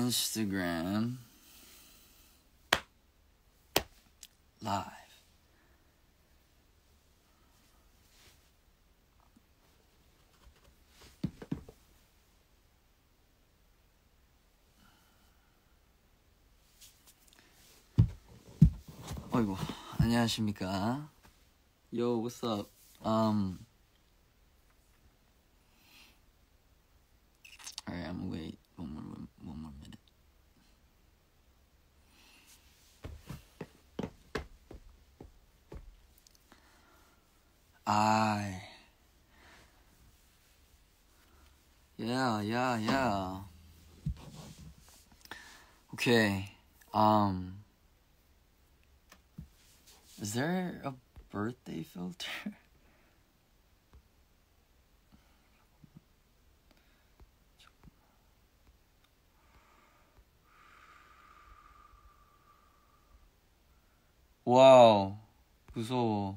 Instagram live. 어이구, 안녕하십니까? Yo, what's up? Alright, I'm gonna wait one more minute. Yeah. Okay, is there a birthday filter? 와우, 무서워.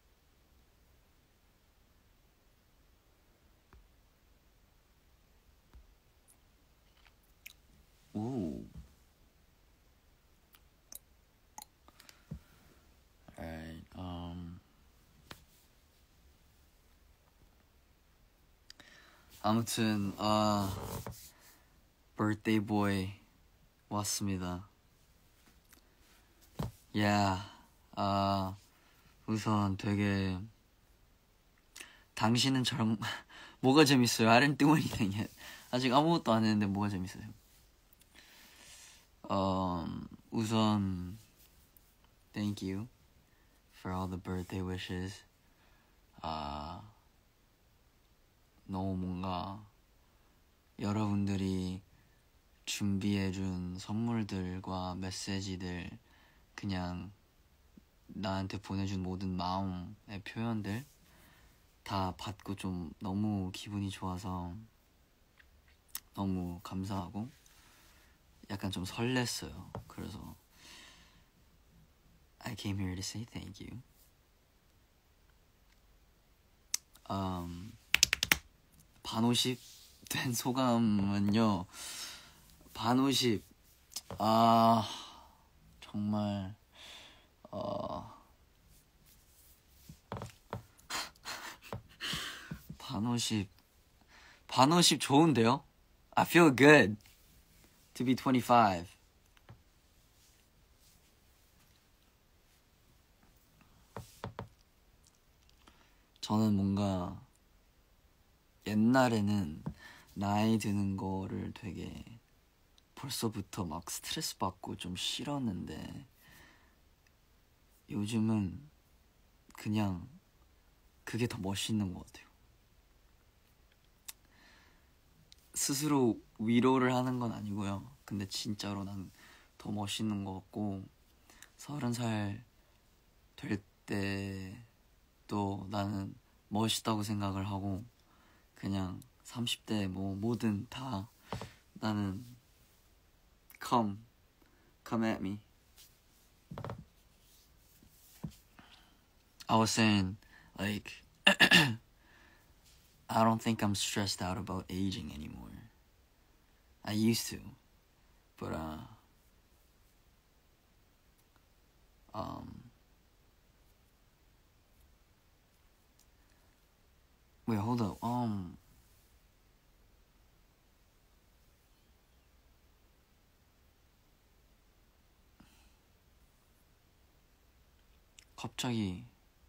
오. Alright, 아무튼 birthday boy 왔습니다. Yeah, 우선 되게 당신은 뭐가 재밌어요? I didn't do anything yet. 아직 아무것도 안 했는데 뭐가 재밌어요? 우선 thank you for all the birthday wishes. 너무 뭔가 여러분들이 준비해준 선물들과 메시지들, 그냥 나한테 보내준 모든 마음의 표현들 다 받고 좀 너무 기분이 좋아서 너무 감사하고 약간 좀 설렜어요. 그래서 I came here to say thank you. 반오십 된 소감은요, 반오십, 정말 반오십 좋은데요? I feel good to be 25. 저는 뭔가 옛날에는 나이 드는 거를 되게 벌써부터 막 스트레스 받고 좀 싫었는데 요즘은 그냥 그게 더 멋있는 것 같아요. 스스로 위로를 하는 건 아니고요. 근데 진짜로 난 더 멋있는 것 같고 30살 될 때도 나는 멋있다고 생각을 하고 그냥 30대 뭐든 다 나는 come at me. I was saying like I don't think I'm stressed out about aging anymore. I used to, but wait, hold up. 갑자기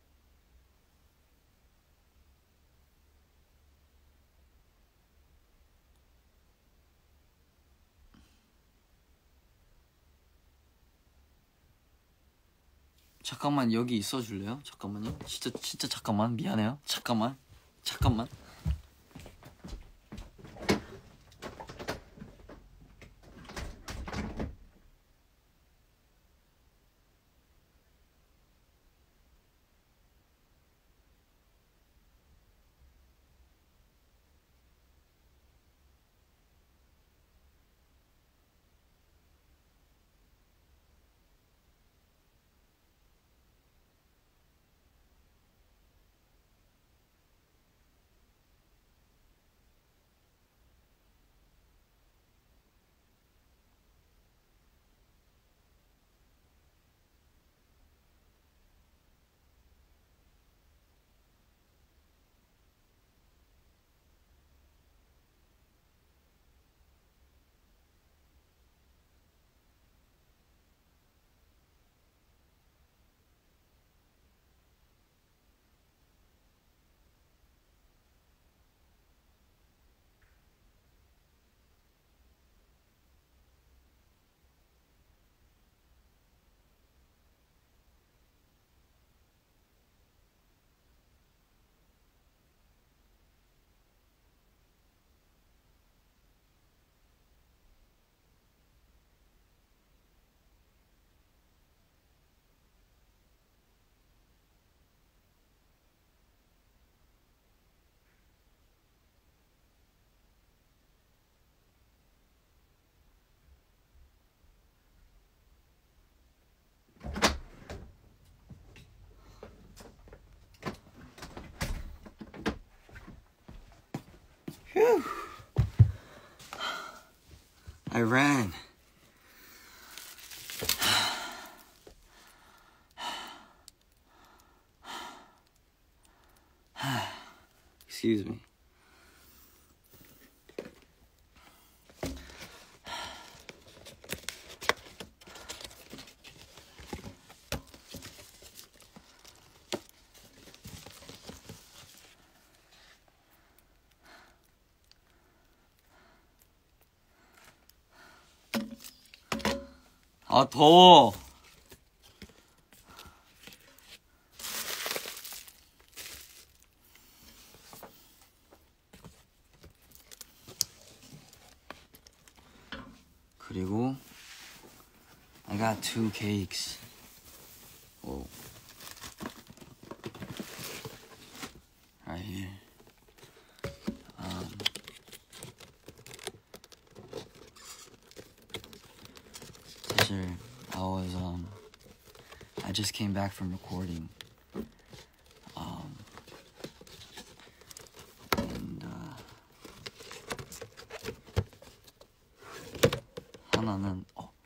잠깐만 여기 있어 줄래요? 잠깐만요. 진짜 잠깐만. 미안해요. 잠깐만. Whew. I ran. Excuse me. 아, 더워. 그리고 I got 2 cakes. Whoa. Right here. 사실 I just came back from recording. And 하나는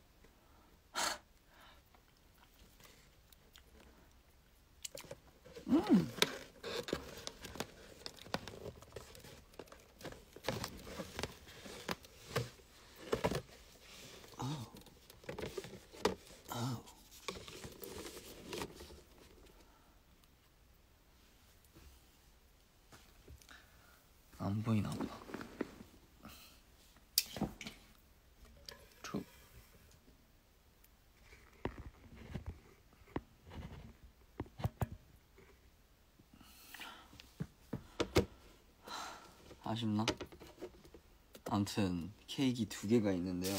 안 보이나 보다. 아쉽나? 아무튼 케이크 2개가 있는데요.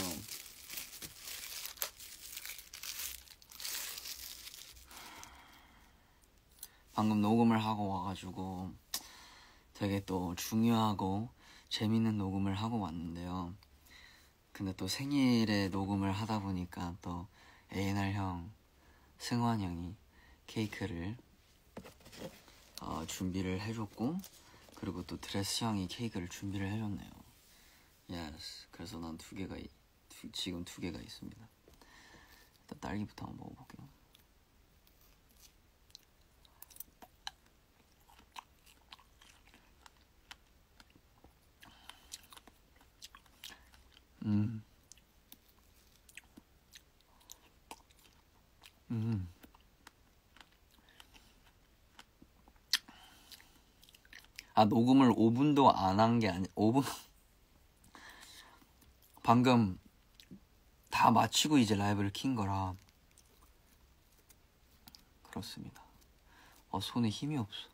방금 녹음을 하고 와가지고 되게 또 중요하고 재밌는 녹음을 하고 왔는데요. 근데 또 생일에 녹음을 하다 보니까 또 A&R 형, 승환 형이 케이크를 준비를 해줬고, 그리고 또 드레스 형이 케이크를 준비를 해줬네요. Yes. 그래서 난 지금 2개가 있습니다. 일단 딸기부터 한번 먹어볼게요. 녹음을 5분도 안 한 게 아니, 5분 방금 다 마치고 이제 라이브를 킨 거라. 그렇습니다. 손에 힘이 없어.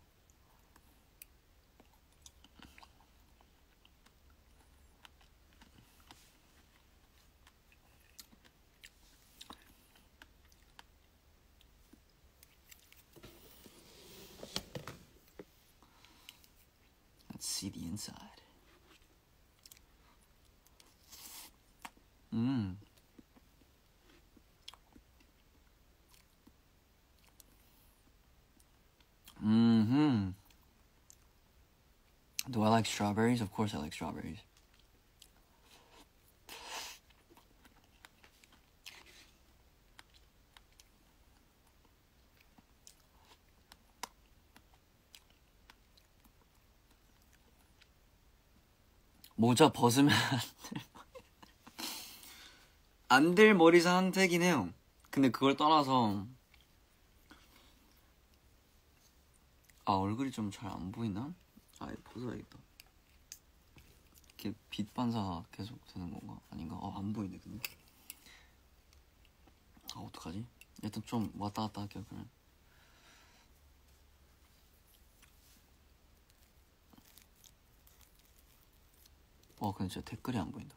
Let's see the inside. Do I like strawberries? Of course I like strawberries. 모자 벗으면 안 될 머리 상태긴 해요. 근데 그걸 떠나서 얼굴이 좀 잘 안 보이나? 벗어야겠다. 이렇게 빛 반사가 계속 되는 건가? 아닌가? 안 보이네 근데. 어떡하지? 일단 좀 왔다 갔다 할게요 그냥. 근데 진짜 댓글이 안 보인다.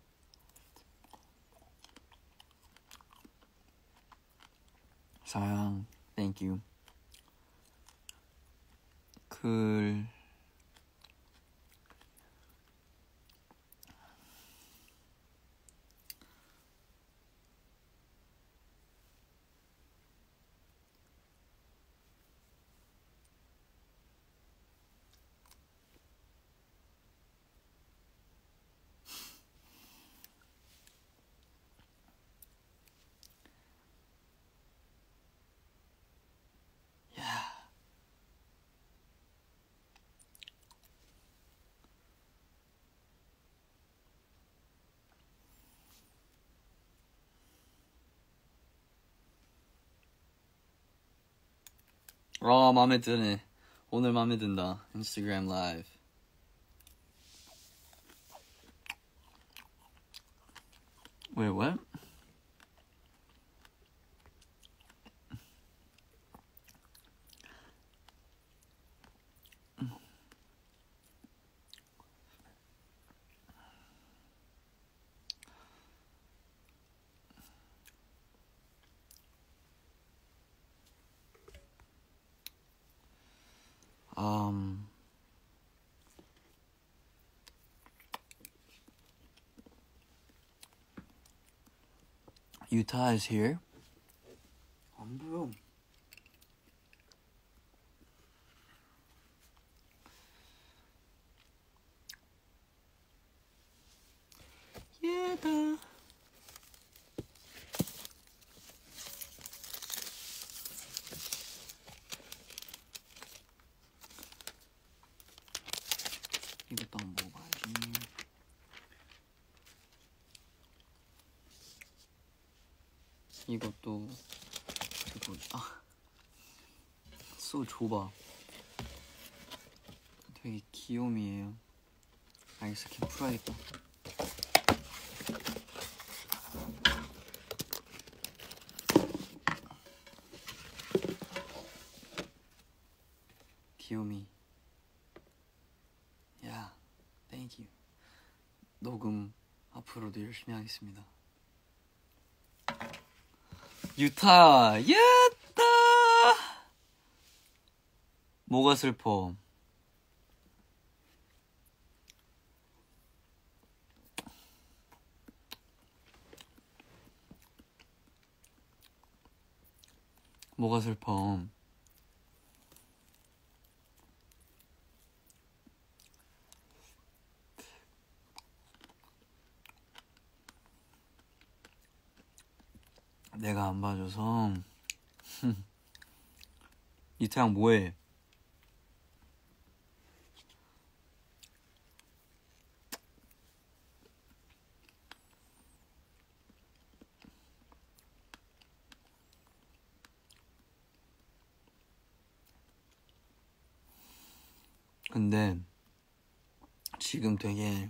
사랑, thank you. 마음에 드네. 오늘 마음에 든다. 인스타그램 라이브. Wait, what? Utah is here. 안 보여. 얘다. 이것도 한번 먹어봐야지. 이것도 뭐지? 소 좁아. 되게 귀요미예요. 알겠어, 그냥 풀어야겠다. 귀요미. 야, thank you. 녹음 앞으로도 열심히 하겠습니다. 유타, 예따. 뭐가 슬퍼? 뭐가 슬퍼? 내가 안 봐줘서. 이태양 뭐해? 근데 지금 되게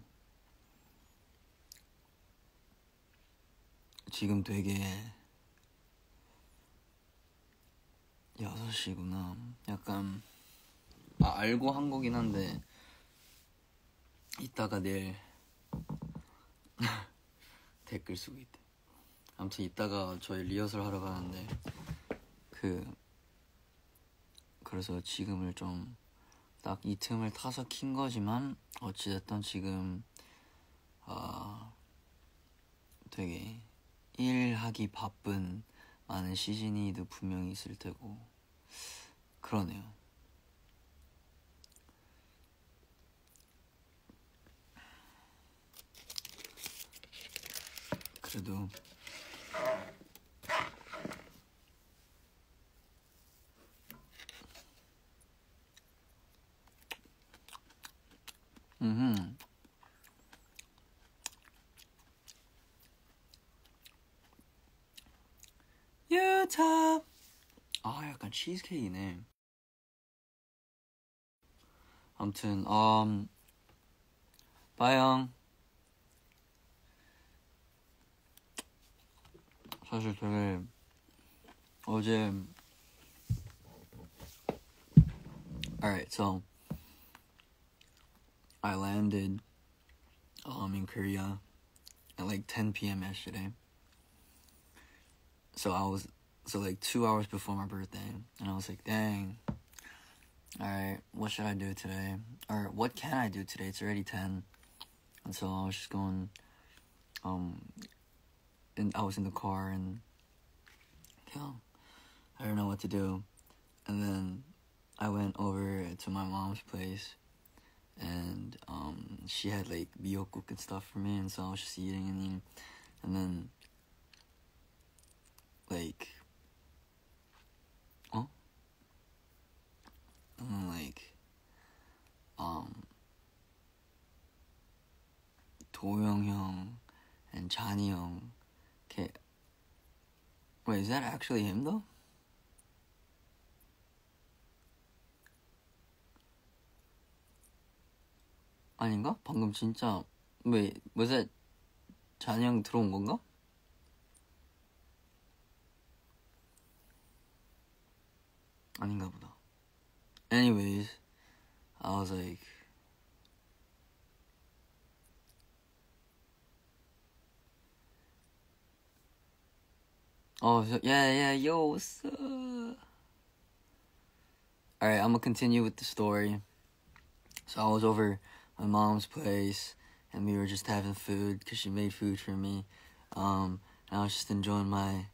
6시구나. 약간 알고 한 거긴 한데 이따가 내일 댓글 쓰고 있대. 아무튼 이따가 저희 리허설 하러 가는데 그래서 지금을 좀 딱 이 틈을 타서 킨 거지만 어찌됐든 지금 되게 일하기 바쁜 많은 시즌이도 분명히 있을 테고 그러네요. 그래도 유타. 약간 치즈케이크네. 아무튼 빠영. 사실 되게 어제 alright, so I landed in Korea at like 10 p.m. yesterday. So like 2 hours before my birthday, and I was like, dang, alright, what should I do today? Or what can I do today? It's already 10. And so I was just going, and I was in the car, and I don't know what to do. And then I went over to my mom's place, and she had like miyeokguk and stuff for me, and so I was just eating, and then like 도영 형 and Johnny 형. Wait, is that actually him though? 아닌가? 방금 진짜 왜 뭐지? 잔이 형 들어온 건가? 아닌가 보다. Anyways, I was like, oh yeah, yo, what's up? All right, I'm gonna continue with the story. So I was over my mom's place, and we were just having food because she made food for me. And I was just enjoying my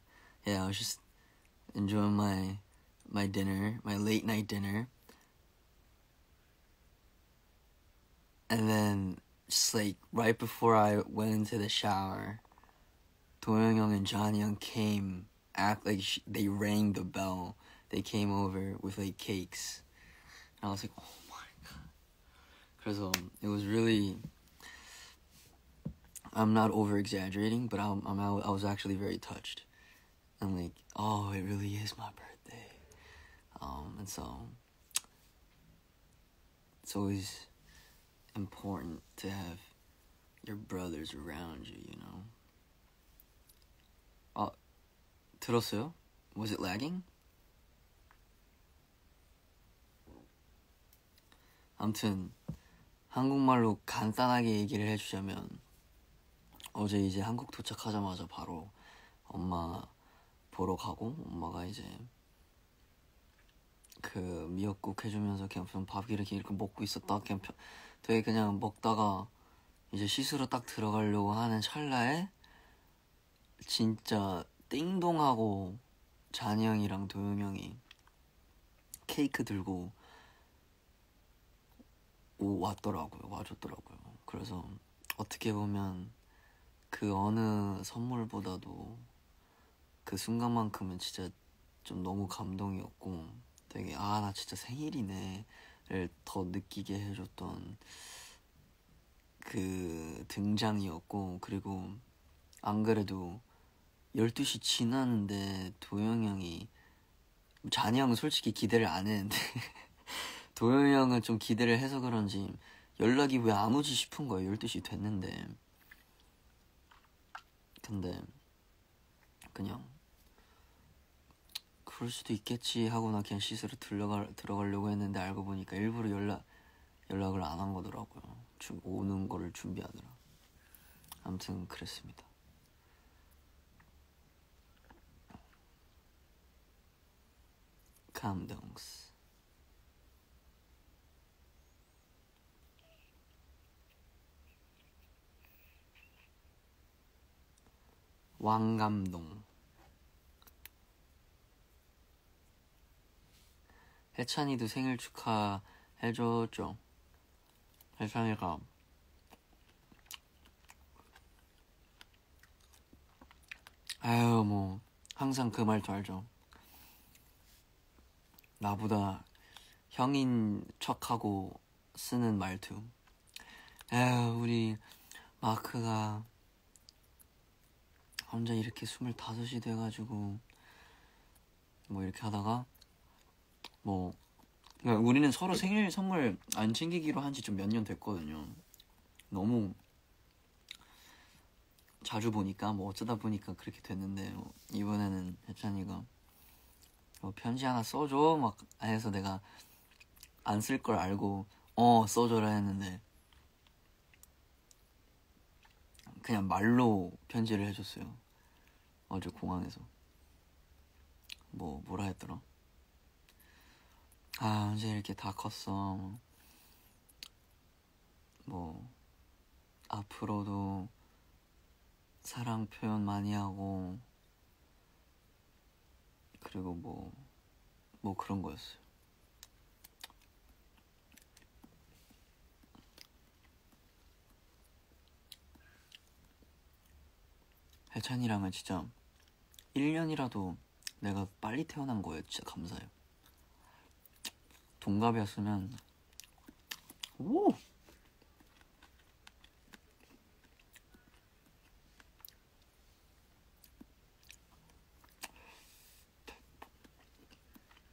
dinner, my late night dinner. And then, just like right before I went into the shower, Doyoung Young and Johnny Young came, act like they rang the bell. They came over with like cakes. And I was like, oh my god. 그래서 it was really, I'm not over exaggerating, but I was actually very touched. And like, oh, it really is my birthday. And so it's always important to have your brothers around you, you know. 들었어요? Was it lagging? 아무튼 한국말로 간단하게 얘기를 해주자면 어제 이제 한국 도착하자마자 바로 엄마 보러 가고 엄마가 이제 그 미역국 해주면서 그냥 밥 이렇게 먹고 있었다 되게 그냥 먹다가 이제 씻으러 딱 들어가려고 하는 찰나에 진짜 띵동하고 잔이 형이랑 도영 형이 케이크 들고 와줬더라고요. 그래서 어떻게 보면 그 어느 선물보다도 그 순간만큼은 진짜 좀 너무 감동이었고 되게 나 진짜 생일이네를 더 느끼게 해줬던 그 등장이었고, 그리고 안 그래도 12시 지났는데 도영 형이, 잔이 형은 솔직히 기대를 안 했는데 도영 형은 좀 기대를 해서 그런지 연락이 왜 안 오지 싶은 거예요. 12시 됐는데. 근데 그냥 그럴 수도 있겠지 하고 나 그냥 씻으러 들어가려고 했는데 알고 보니까 일부러 연락을 안 한 거더라고요. 오는 거를 준비하느라. 아무튼 그랬습니다. 감동스. 왕감동. 해찬이도 생일 축하해줬죠. 해찬이가 아유 뭐 항상 그 말도 알죠. 나보다 형인 척하고 쓰는 말투. 아유 우리 마크가 혼자 이렇게 25이 돼가지고 뭐 이렇게 하다가 뭐 그러니까 우리는 서로 생일 선물 안 챙기기로 한 지 좀 몇 년 됐거든요. 너무 자주 보니까 뭐 어쩌다 보니까 그렇게 됐는데 이번에는 혜찬이가 편지 하나 써줘 막 해서 내가 안 쓸 걸 알고 써줘라 했는데 그냥 말로 편지를 해줬어요. 어제 공항에서 뭐라 했더라? 언제 이렇게 다 컸어. 뭐 앞으로도 사랑 표현 많이 하고 그리고 뭐 그런 거였어요. 혜찬이랑은 진짜 1년이라도 내가 빨리 태어난 거예요. 진짜 감사해요. 동갑이었으면 오!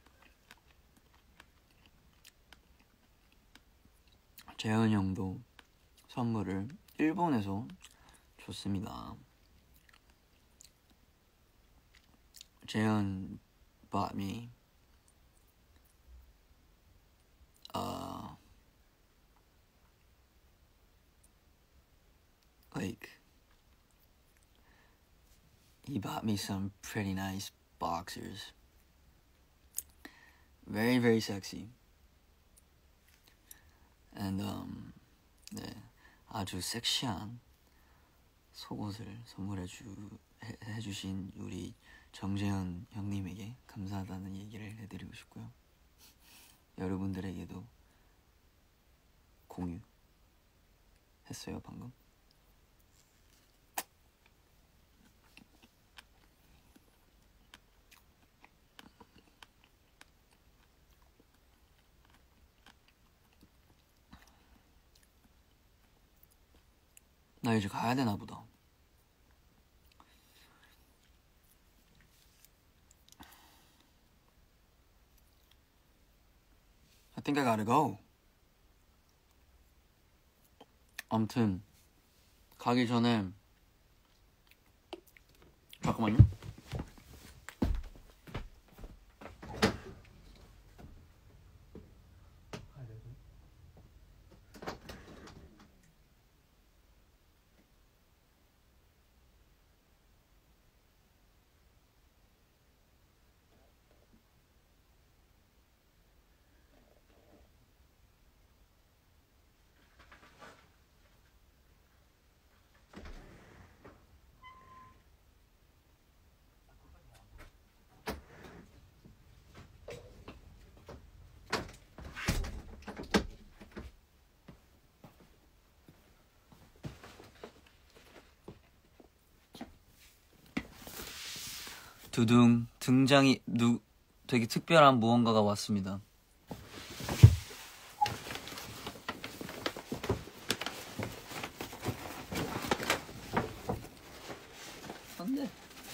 재현이 형도 선물을 일본에서 줬습니다. 재현 bought me like he bought me some pretty nice boxers. Very very sexy. And 네, 아주 섹시한 속옷을 해주신 우리 정재현 형님에게 감사하다는 얘기를 해드리고 싶고요. 여러분들에게도 공유했어요 방금. 나 이제 가야 되나 보다. I think I gotta go. 아무튼 가기 전에 잠깐만요. 두둥 등장이 되게 특별한 무언가가 왔습니다. 안돼.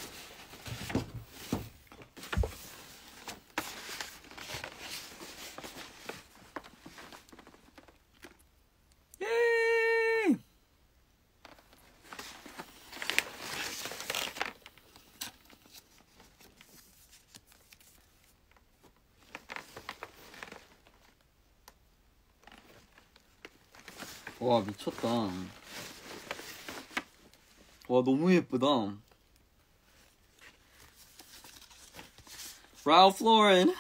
와 미쳤다. 와 너무 예쁘다. Ralph Lauren.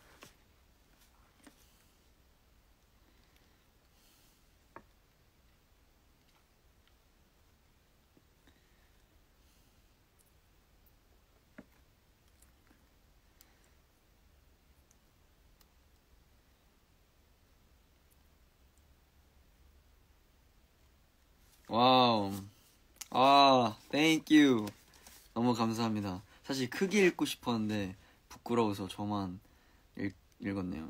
와우. Thank you. 너무 감사합니다. 사실 크게 읽고 싶었는데 부끄러워서 저만 읽었네요.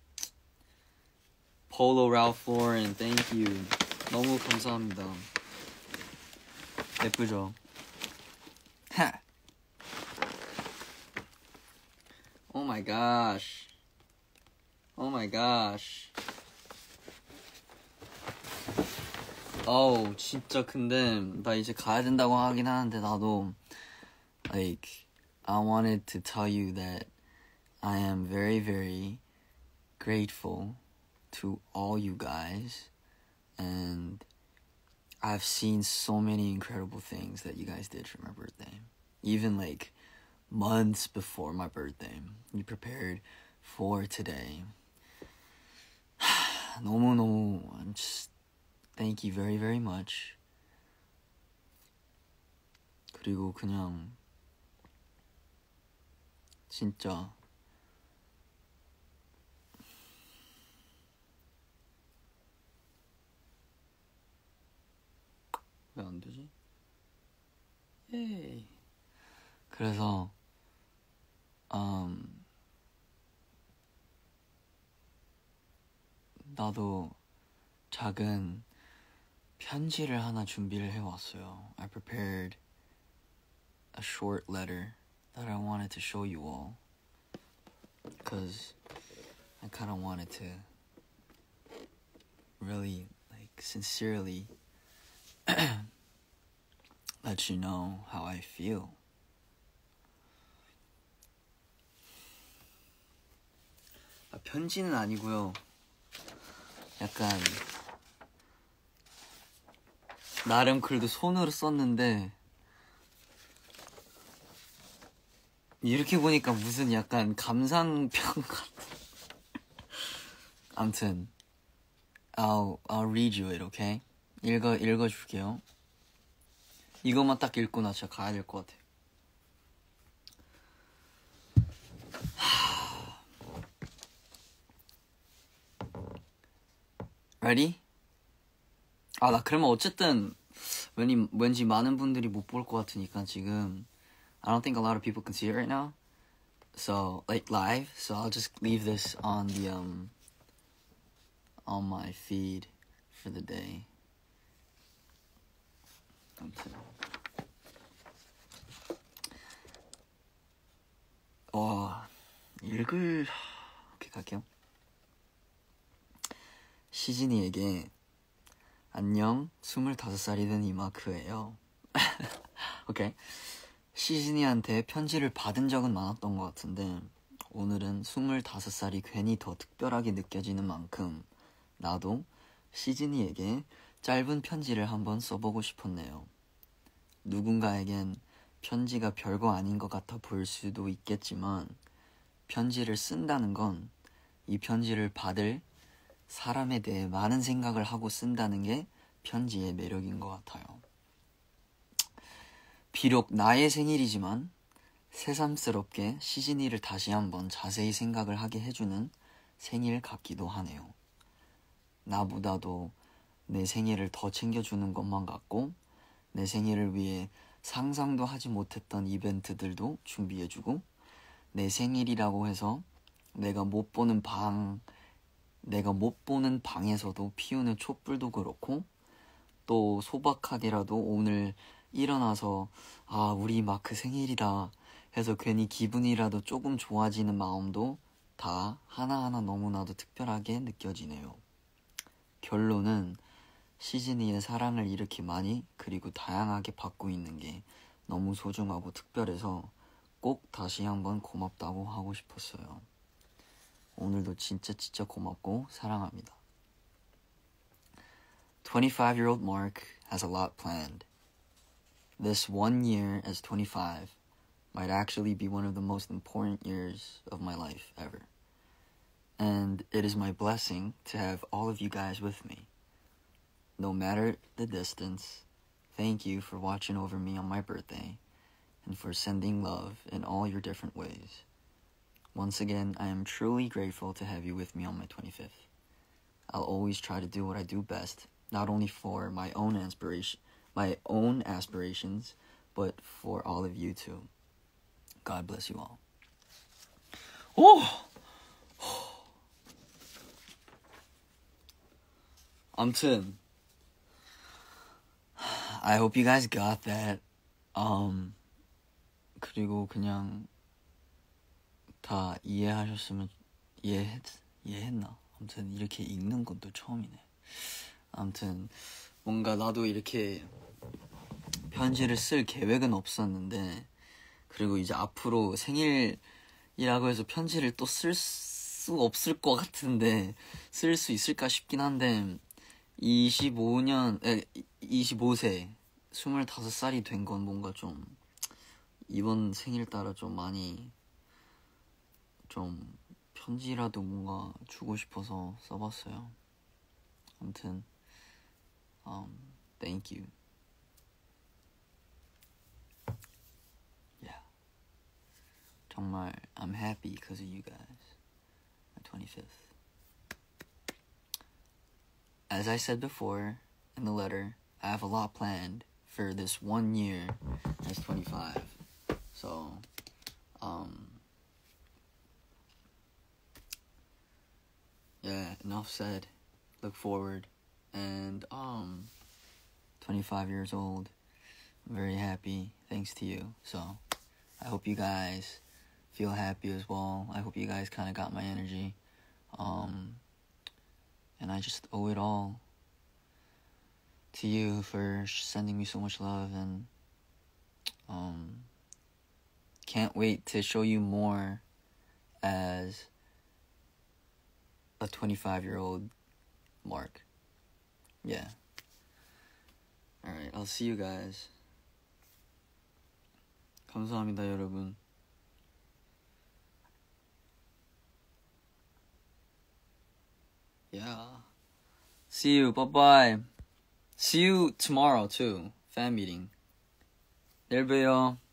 Polo Ralph Lauren, thank you. 너무 감사합니다. 예쁘죠? 하. Oh my gosh. Oh my gosh. 진짜 근데 나 이제 가야 된다고 하긴 하는데 나도 like I wanted to tell you that I am very very grateful to all you guys and I've seen so many incredible things that you guys did for my birthday. Even like months before my birthday. You prepared for today. 너무너무 just thank you very very much. 그리고 그냥 진짜 왜 안 되지? 에이. 그래서 나도 작은 편지를 하나 준비를 해왔어요. I prepared a short letter that I wanted to show you all because I kind of wanted to really like sincerely let you know how I feel. 편지는 아니고요. 약간 나름 글도 손으로 썼는데 이렇게 보니까 무슨 약간 감상평 같아. 아무튼 I'll read you it, okay? 읽어줄게요. 이것만 딱 읽고 나 진짜 가야 될 것 같아. Ready? 나 그러면 어쨌든 왠지 많은 분들이 못 볼 것 같으니까 지금 I don't think a lot of people can see it right now. So like live. So I'll just leave this on the on my feed for the day. 아무튼 오케이 갈게요. 시진이에게 안녕 25살이 된 이마크예요. 오케이. 시진이한테 편지를 받은 적은 많았던 것 같은데 오늘은 25살이 괜히 더 특별하게 느껴지는 만큼 나도 시진이에게 짧은 편지를 한번 써보고 싶었네요. 누군가에겐 편지가 별거 아닌 것 같아 보일 수도 있겠지만 편지를 쓴다는 건 이 편지를 받을 사람에 대해 많은 생각을 하고 쓴다는 게 편지의 매력인 것 같아요. 비록 나의 생일이지만 새삼스럽게 시진이를 다시 한번 자세히 생각을 하게 해주는 생일 같기도 하네요. 나보다도 내 생일을 더 챙겨주는 것만 같고 내 생일을 위해 상상도 하지 못했던 이벤트들도 준비해주고 내 생일이라고 해서 내가 못 보는 방에서도 피우는 촛불도 그렇고 또 소박하게라도 오늘 일어나서 우리 마크 생일이다 해서 괜히 기분이라도 조금 좋아지는 마음도 다 하나하나 너무나도 특별하게 느껴지네요. 결론은 시즈니의 사랑을 이렇게 많이 그리고 다양하게 받고 있는 게 너무 소중하고 특별해서 꼭 다시 한번 고맙다고 하고 싶었어요. 오늘도 진짜 고맙고 사랑합니다. 25-year-old Mark has a lot planned. This 1 year as 25 might actually be one of the most important years of my life ever. And it is my blessing to have all of you guys with me. No matter the distance, thank you for watching over me on my birthday and for sending love in all your different ways. Once again, I am truly grateful to have you with me on my 25th. I'll always try to do what I do best, not only for my own aspirations, but for all of you too. God bless you all. 아무튼 I hope you guys got that. 그리고 그냥 다 이해하셨으면 이해했나? 아무튼 이렇게 읽는 것도 처음이네. 아무튼 뭔가 나도 이렇게 편지를 쓸 계획은 없었는데 그리고 이제 앞으로 생일이라고 해서 편지를 또 쓸 수 없을 것 같은데 쓸 수 있을까 싶긴 한데 25세 25살이 된 건 뭔가 좀 이번 생일 따라 좀 많이 좀 편지라도 뭔가 주고 싶어서 써봤어요. 아무튼 thank you. Yeah. 정말 I'm happy because of you guys. My 25th. As I said before in the letter, I have a lot planned for this 1 year as 25. So, yeah, enough said. Look forward. And 25 years old. I'm very happy thanks to you. So, I hope you guys feel happy as well. I hope you guys kind of got my energy. And I just owe it all to you for sending me so much love, and can't wait to show you more as a 25-year-old Mark. Yeah. Alright, I'll see you guys. 감사합니다, 여러분. Yeah. See you. Bye-bye. See you tomorrow, too. Fan meeting. 내일 봬요.